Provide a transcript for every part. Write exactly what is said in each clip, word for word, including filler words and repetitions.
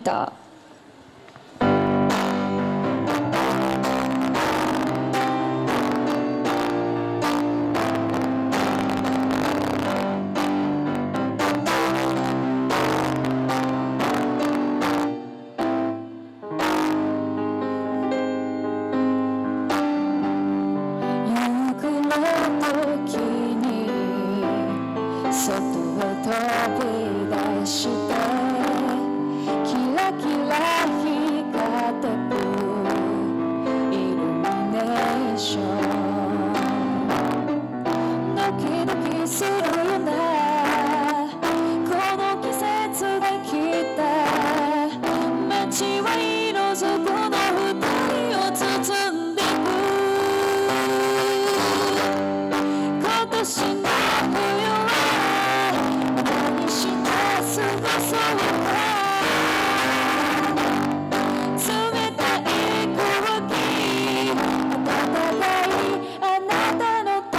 た。外へ飛び出してキラキラ光ってくイルミネーション、ドキドキするよなこの季節が来た。街は色づくの二人を包んでく。今年の冬過ごそうか。冷たい空気、温かいあなたの手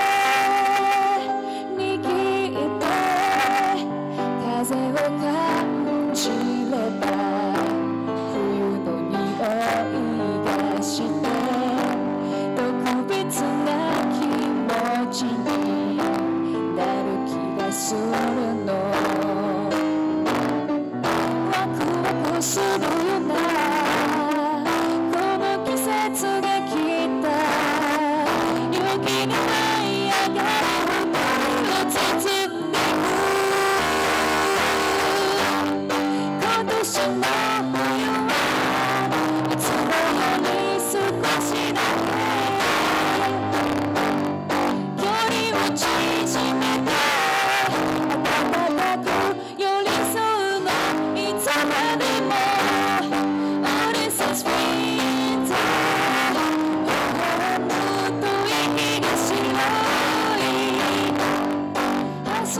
握って風を感じれば冬の匂いがして特別な気持ちになる気がするの。するよなこの季節が来た。勇気が舞い上がる二人を包んでく。今年の冬はいつもより少しだけ距離を縮めて温かく寄り添うのいつまで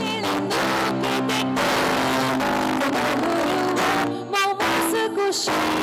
も。Shine.